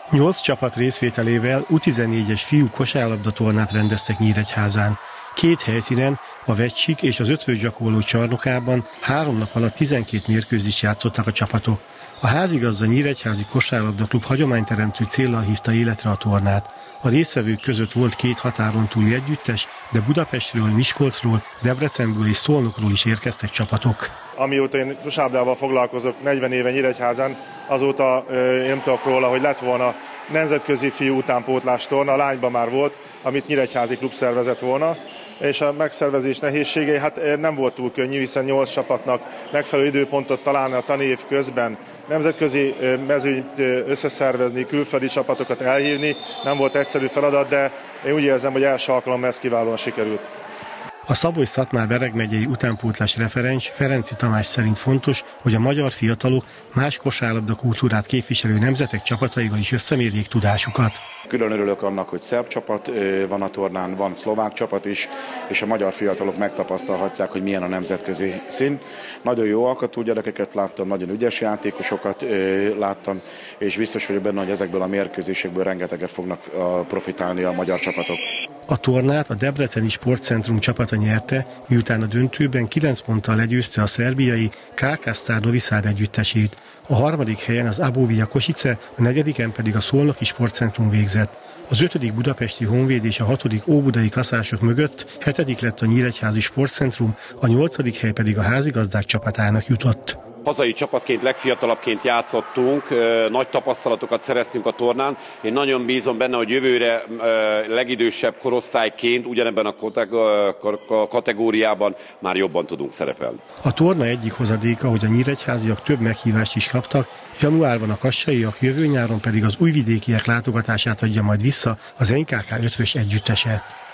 8 csapat részvételével U14-es fiú kosárlabda tornát rendeztek Nyíregyházán. 2 helyszínen, a Vecsik és az Ötvös gyakorló csarnokában 3 nap alatt 12 mérkőzést játszottak a csapatok. A házigazda Nyíregyházi Kosárlabdaklub hagyományteremtő céllal hívta életre a tornát. A résztvevők között volt 2 határon túli együttes, de Budapestről, Miskolcról, Debrecenből és Szolnokról is érkeztek csapatok. Amióta én kosárlabdával foglalkozok 40 éve Nyíregyházán, azóta én tudok róla, hogy lett volna nemzetközi fiú utánpótlás torna, a lányban már volt, amit Nyíregyházi klub szervezett volna, és a megszervezés nehézségei nem volt túl könnyű, hiszen 8 csapatnak megfelelő időpontot találni a tanév közben, nemzetközi mezőnyt összeszervezni, külföldi csapatokat elhívni, nem volt egyszerű feladat, de én úgy érzem, hogy első alkalommal ez kiválóan sikerült. A Szabolcs-Szatmár-Bereg megyei utánpótlás referens Ferenci Tamás szerint fontos, hogy a magyar fiatalok más kosárlabda kultúrát képviselő nemzetek csapataival is összemérjék tudásukat. Külön örülök annak, hogy szerb csapat van a tornán, van szlovák csapat is, és a magyar fiatalok megtapasztalhatják, hogy milyen a nemzetközi szín. Nagyon jó alkatú gyerekeket láttam, nagyon ügyes játékosokat láttam, és biztos vagyok benne, hogy ezekből a mérkőzésekből rengeteget fognak profitálni a magyar csapatok. A tornát a Debreceni Sportcentrum csapata nyerte, miután a döntőben 9 ponttal legyőzte a szerbiai KK Sztár Novi Sad együttesét. A 3. helyen az Abovia Kosice, a 4. pedig a Szolnoki Sportcentrum végzett. Az 5. budapesti Honvéd és a 6. óbudai Kaszások mögött 7. lett a Nyíregyházi Sportcentrum, a 8. hely pedig a házigazdák csapatának jutott. Hazai csapatként, legfiatalabbként játszottunk, nagy tapasztalatokat szereztünk a tornán. Én nagyon bízom benne, hogy jövőre legidősebb korosztályként ugyanebben a kategóriában már jobban tudunk szerepelni. A torna egyik hozadéka, hogy a nyíregyháziak több meghívást is kaptak, januárban a kassaiak, jövő nyáron pedig az újvidékiek látogatását adja majd vissza az NKK ötvös együttese.